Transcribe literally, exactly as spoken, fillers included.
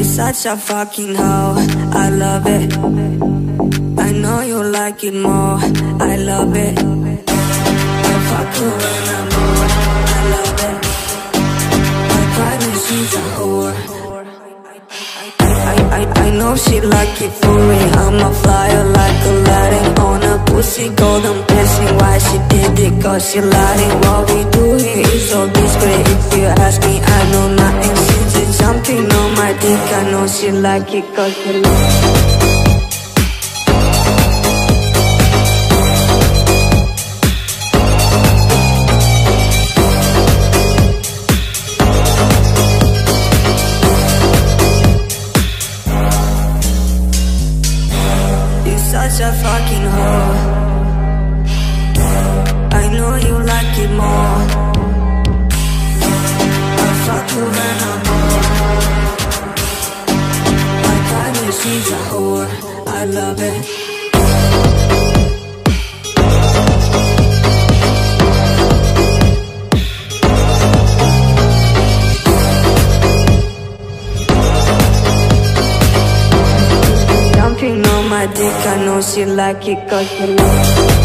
such a fucking hoe, I love it. I know you like it more, I love it. I fuck her when I'm bored, I love it. My privacy's a whore. I, I, I know she like it for me. I'm a flyer like Aladdin on a pussy golden blessing. Why she did it? Cause she lied. What we do here is so discreet. If you ask me, I know nothing. She's just jumping on my dick. I know she like it cause she like it. Such a fucking hoe. I know you like it more. I fuck you when I'm bored. My privacy's a whore, I love it. On my dick, I know she like it cause she like it.